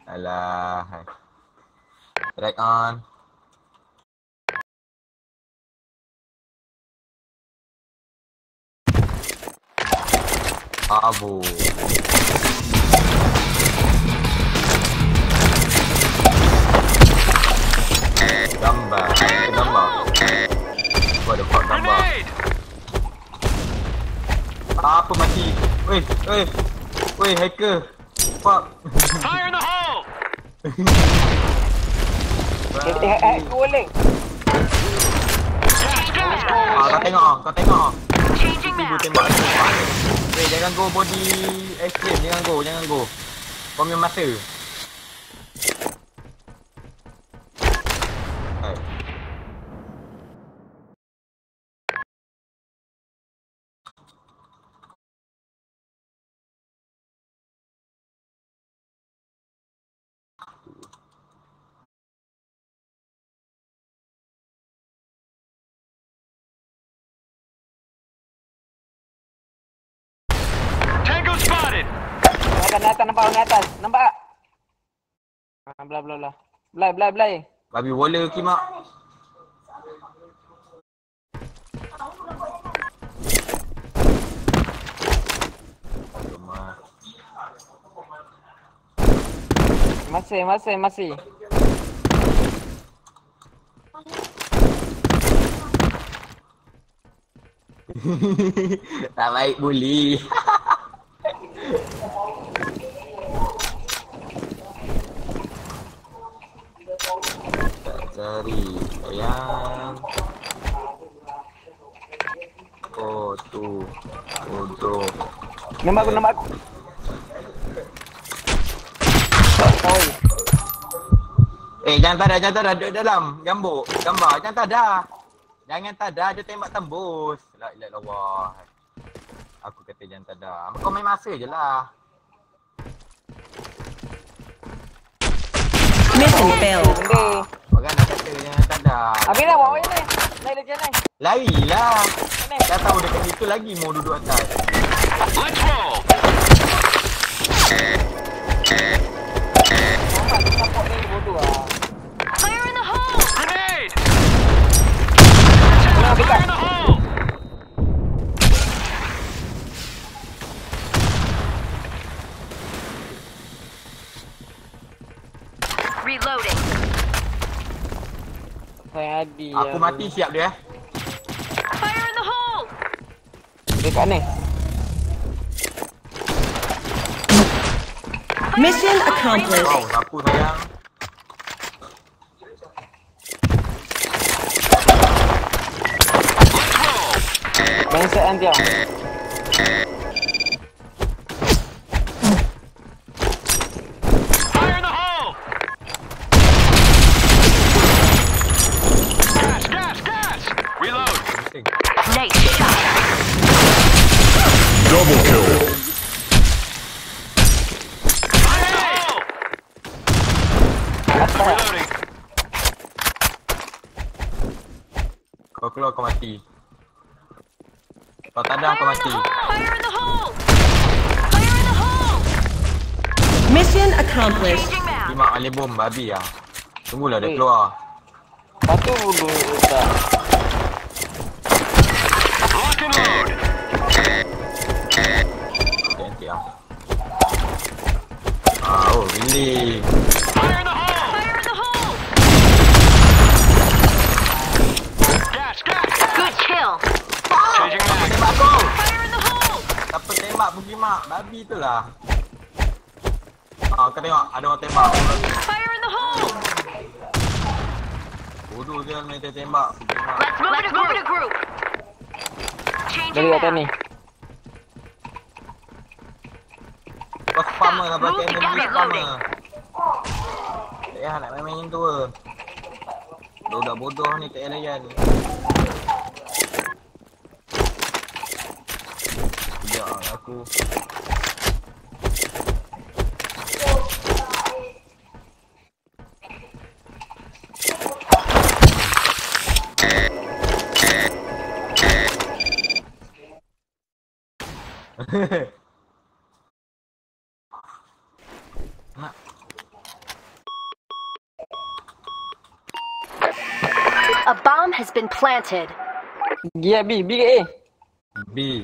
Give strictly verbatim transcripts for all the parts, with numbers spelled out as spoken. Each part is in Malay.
Alah. Drag on. Abu. Gambar. Gambar. What the fuck gambar? Apa mati? Weh, weh. Weh, hacker. Fuck. Fire in the hole! Eh, eh, eh, boleh. Ah, kau tengok ah, kau tengok ah. Changing Ibu map. tembak aku. Weh, jangan go body extreme, jangan go, jangan go. Kau punya mata. Hai. Tango spotted! Atas, atas, nampak orang atas. Nampak tak? Ah, belah, belah, belah. Belai, belai, belai. Babi bola kimak. Masih, masih, masih. Tak baik bully. Tak cari sayang. Oh tu. Bodoh. Nampak aku, nampak aku. Oi. Eh jangan tada, jangan tada. Duduk dalam. Gambuk. Gambar. Jangan tada. Jangan tada. Dia tembak tembus. La ilaha illallah. Aku kata jangan tada. Kau main masa je lah. Mission failed. Benda. Orang dah kata jangan tada. Habis dah, bawa ni. Naik lagi, naik. Lari lah. Ni. Dah tahu dekat situ lagi mau duduk atas. Let's roll! Nampak dia support ni bodoh lah. Fire in the hole! Grenade! Nah, Fire dekat. in the hole! Reloading. Saya Adi. Aku mati siap dia eh. Fire in the hole! Dekat ni. Mission accomplished. Wow, sapu sayang. Bangsat nanti tau. Fire in the hole! Gas, gas, gas! Reload. Pusing. Nice shot. Double kill. Fire in the hole! Reloading. Kau keluar kau mati. Kau tak ada kau mati. Fire in the hole! Fire in the hole! Mission accomplished. Changing map. Kimak alih bom babi lah. Tunggulah dia Eh. keluar. Lepas tu dulu tak. Lock and load. Nanti lah. Ah, oh really. Fire in the hole! Fire in the hole! Gas, gas! Good kill. Changing mag. Tembak kau. Fire in the hole! Siapa tembak pun kimak. Babi tu lah. Ah, kau tengok ada orang tembak. Fire in the hole! Bodoh je main tembak. Kimak. Let's move Let's move in a group. Changing Dari atas map. ni. Kau spammer lah pakai Move, energy reloading. spammer. Tak payah nak main-main macam tu ke. Budak bodoh ni tak payah layan. Sekejap lah aku. Nak. A bomb has been planted. Dia B, B ke A? B.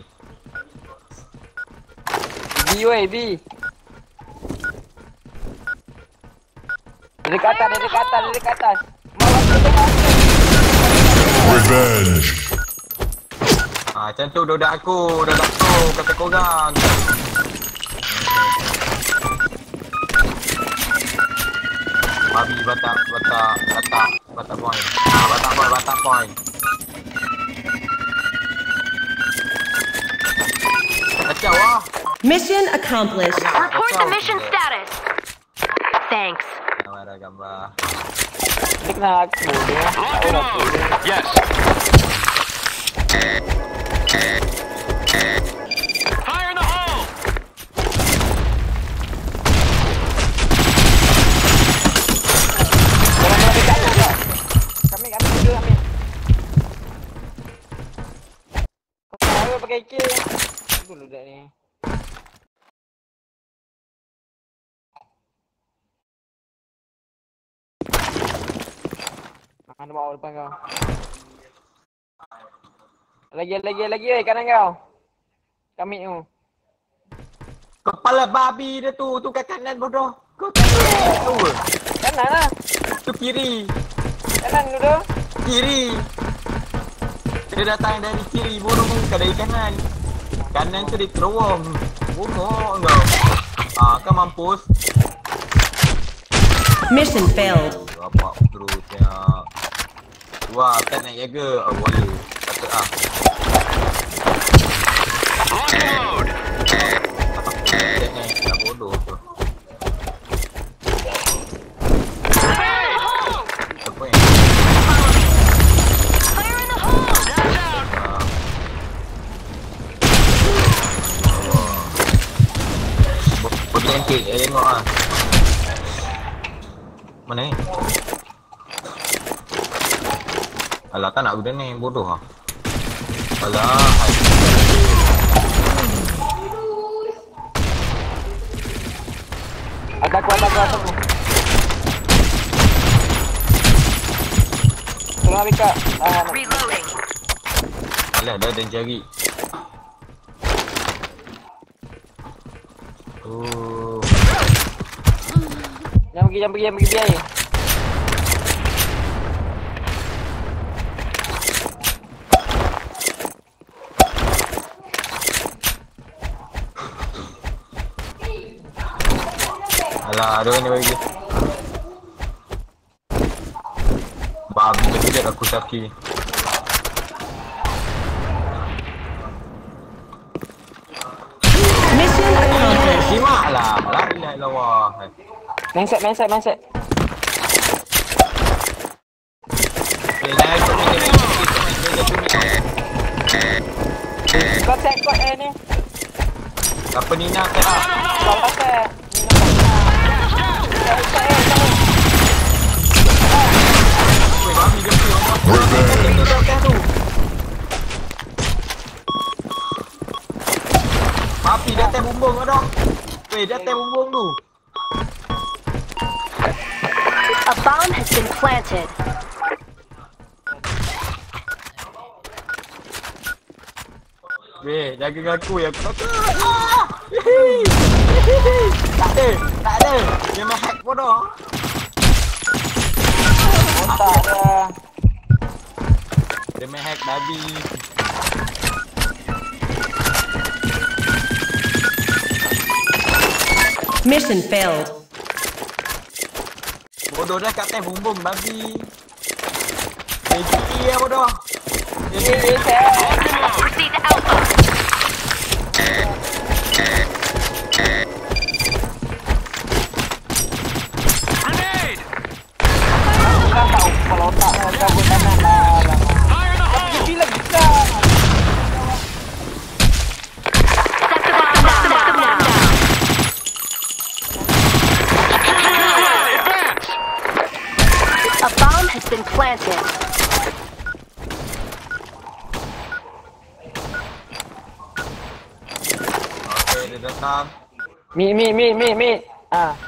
B weh, B. Dia dekat atas, dia dekat atas, dia dekat atas. Malah kita tengok. Revenge. Ah, macam tu dodak aku, dodak aku kata korang. Babi batak, batak, batak, batak point. Ah, batak point, batak point. Kacau lah. Mission accomplished. Report the mission status. Thanks. Gambar dah gambar. Dia kena aku dia. Tahu dah aku. Yes. Fire in the hole. Jangan berapa dekat tu kau. Kami, kami juga kami. Kau tahu pakai K. Dulu dah ni. Mana bawa depan kau? Lagi, lagi, lagi weh kanan kau. Kami tu. Kepala babi dia tu, tu kat kanan bodoh. Kau tahu tu. Kanan lah. Tu kiri. Kanan dulu. Kiri. Dia datang dari kiri, bodoh muka dari kanan. Kanan tu dia terowong. Bodoh kau. Ah, kau mampus. Mission failed. Bapak terusnya. Wah, tak nak jaga. Oh, boleh. Patut ah. Load. Tak nak nak bodoh tu. Apa yang? Fire in the hole. Bagi lengkit, eh tengok ah. Mana ni? Alah, tak nak guna ni, bodoh ah. Alah, hai. Ada aku, ada aku, ada aku. Tolong ambil kak. Ah, nak. Reloading. Alah, dah ada yang cari. Oh. Jangan pergi, jangan pergi, jangan pergi biar. Alah, ada ni bagi. Babi kejap aku sakit. Mission accomplished. Simak lah. La ilaha illallah. Mindset, mindset, mindset. Okay, jangan ikut ni. Jangan ikut ni. Jangan ikut ni. Kau tag kod A ni. Apa Nina kata lah? Kau tak tag. Nina tak tag. Weh, babi dia pergi. Babi dia atas bumbung kau dah. Weh, dia atas bumbung tu. A bomb has been planted. Weh, jaga aku ya. Aku takut. Ah! Tak ada. Tak ada. Dia main hack bodoh. Otak dia. Dia main hack babi. Mission failed. Bodoh dah kat atas bumbung babi. Eh, gigi ya bodoh. Ini, ini saya. Proceed to Alpha. Grenade. Kau tahu kalau otak kau cabut kanan lah. Fire in the Kau hole. pergi lagi kau. Set the bomb now. Set the bomb now. Advance. A bomb has been planted. Okay, dia datang. Mi, mi, mi, mi, mi. Ah.